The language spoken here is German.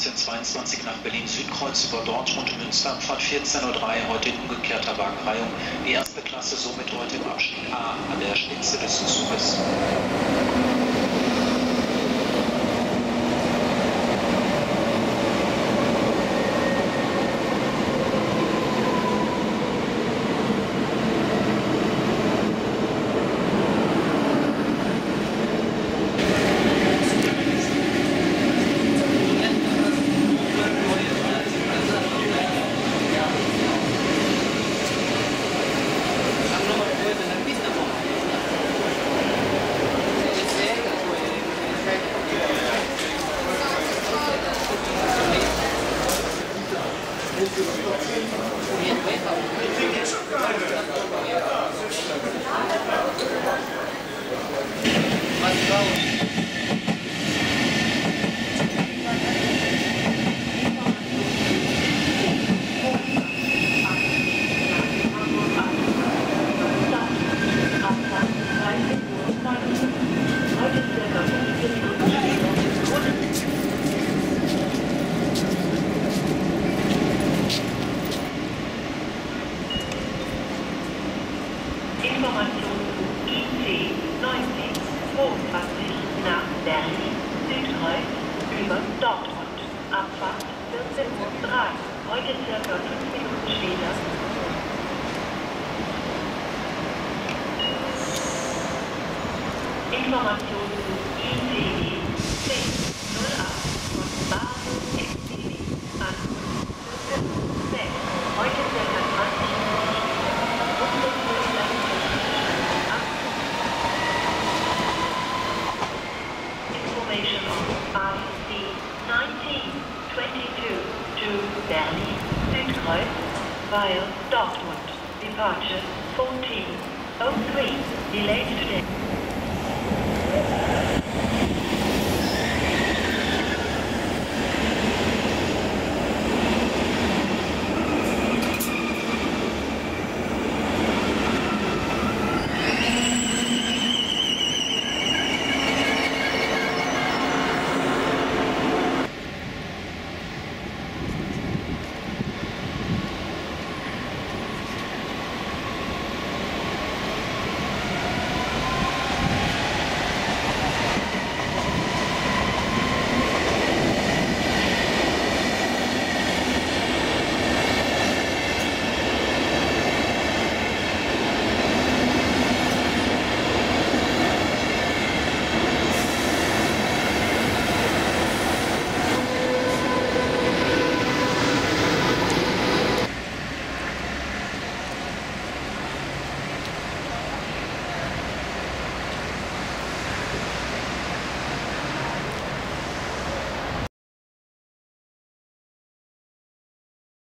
1922 nach Berlin-Südkreuz über Dortmund, Münster, Abfahrt 14:03 Uhr, heute in umgekehrter Wagenreihung. Die erste Klasse somit heute im Abschnitt A an der Spitze des Zuges. Information zu IC 1922 nach Berlin, Südkreuz über Dortmund. Abfahrt 14:03 Uhr, heute circa 5 Minuten später. Information zu ICE 1008 von Bahnhof XBB an 14:06 Uhr, heute circa 20 Minuten später. Information on IC 1922 to Berlin, Südkreuz via Dortmund. Departure 14:03, delayed today.